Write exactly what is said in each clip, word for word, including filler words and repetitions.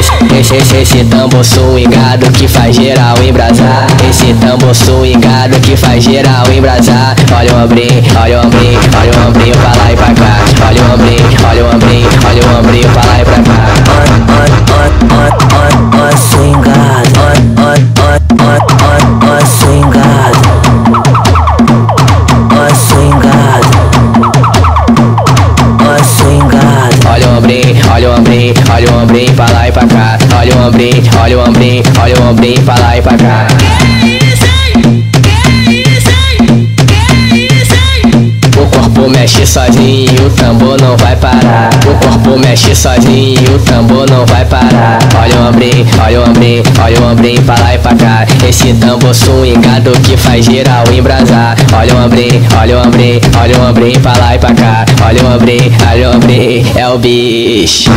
esse, esse, esse tambor swingado que faz geral embrasar. Esse tambor swingado que faz geral embrasar. Olha o ombrinho, olha o ombrinho, olha o ombrinho pra lá e pra cá. Olha o ombrinho, olha o ombrinho, olha o ombrinho pra lá e pra cá. Ó swingado, ó, ó, ó, ó, ó swingado, ó swingado, ó swingado. Olha o ombrinho, olha o ombrinho, olha o ombrinho pra lá e pra cá. Olha o ombrinho, olha o ombrinho, olha o ombrinho pra lá e pra cá. O corpo mexe sozinho, o tambor não vai parar. O corpo mexe sozinho, o tambor não vai parar. Olha o ombrinho, olha o ombrinho, olha o ombrinho pra lá e pra cá. Esse tambor swingado que faz geral embrasar. Olha o ombrinho, olha o ombrinho, olha o ombrinho pra lá e pra cá. Olha o ombrinho, olha o ombrinho, é o bicho.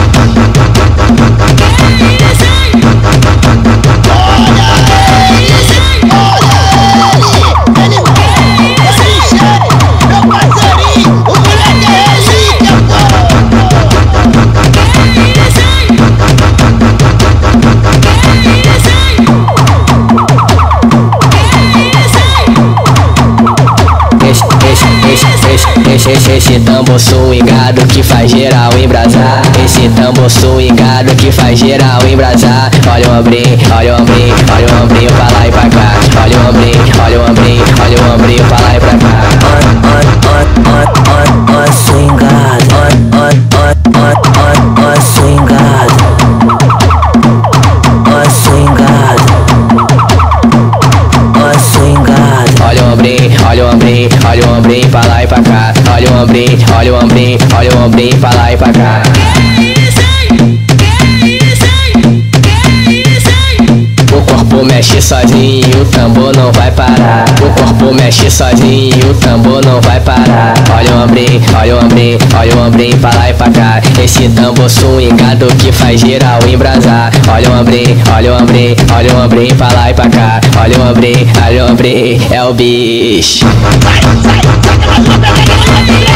Esse, esse, esse tambor swingado que faz geral embrasar. Esse tambor swingado que faz geral embrasar. Olha o ombrinho, olha o ombrinho, olha o ombrinho pra lá e pra cá. Olha o ombrinho, olha o ombrinho, olha o ombrinho pra lá e pra cá. Ó, ó, ó, ó, ó swingado, ó, ó, ó, ó, ó swingado, ó swingado, ó swingado. Olha o ombrinho, olha o ombrinho, olha o ombrinho pra lá e pra cá. Olha o ombrinho, olha o ombrinho, olha o ombrinho pra lá e pra cá. O corpo mexe sozinho, o tambor não vai parar. O corpo mexe sozinho, o tambor não vai parar. Olha o ombrinho, olha o ombrinho, olha o ombrinho pra lá e pra cá. Esse tambor swingado que faz geral embrasar. Olha o ombrinho, olha o ombrinho, olha o ombrinho pra lá e pra cá. Olha o ombrinho, olha o ombrinho, é o bicho. Sai, sai, sai,